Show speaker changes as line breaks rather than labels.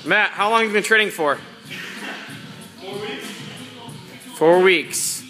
Matt, how long have you been training for?
4 weeks.
4 weeks.